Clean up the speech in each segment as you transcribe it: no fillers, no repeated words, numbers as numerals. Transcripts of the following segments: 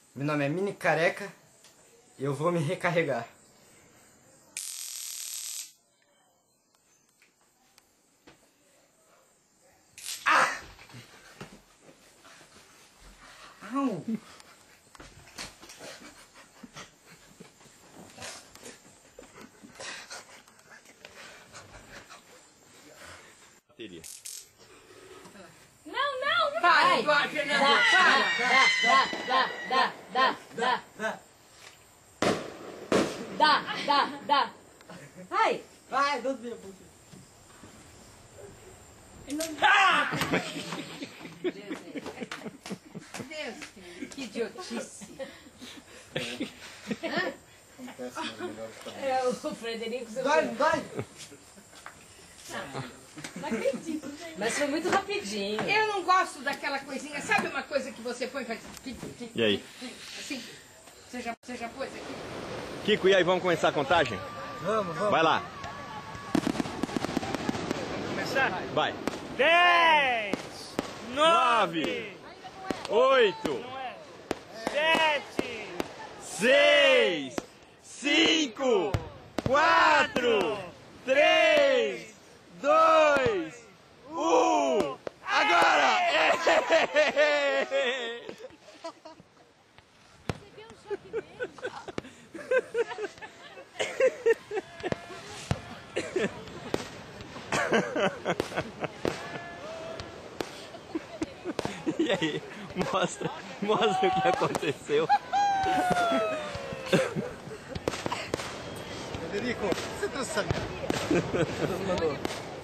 Meu nome é Mini Careca e eu vou me recarregar. Ah! Au! Bateria. Não! Vai! Vai, Fernando! Dá! Vai! Vai, Deus meu. Deus, que idiotice! É o Frederico, seu Vai, vai! Não acredito, gente. Mas foi muito rapidinho. Eu não gosto daquela coisinha, sabe uma coisa que você põe e faz... E aí? Assim, você já pôs aqui? Kiko, e aí, vamos começar a contagem? Vamos. Vai lá. Vamos começar? Vai. 10, 9, 8, 7, 6, 5, 4, 3, 2, 1. Agora! E aí? Mostra o que aconteceu. Federico, você trouxe essa merda?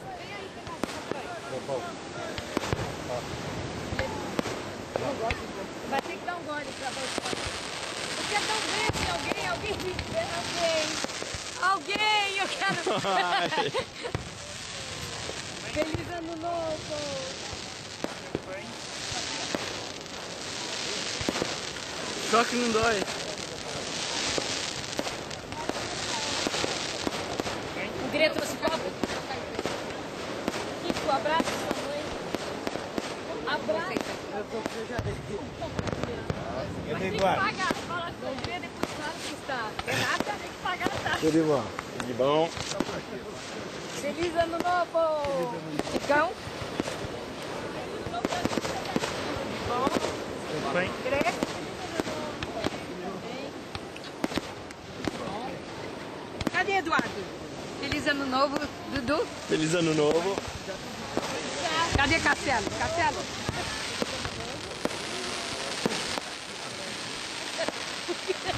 Vai ter que dar um gole pra você. Eu quero dar um beijo em alguém dizer alguém, eu quero... Feliz ano novo! Só que não dói. O Grê trouxe copo. Kiko, abraça sua mãe. Abraça. Eu Tem que pagar. Fala com o Grê, depois fala que está. Tem nada, tem que pagar a taxa. Tudo bom. De bom. Feliz ano novo! Chicão? Bem. Cadê Eduardo? Feliz ano novo, Dudu. Feliz ano novo. Cadê Castelo? Castelo?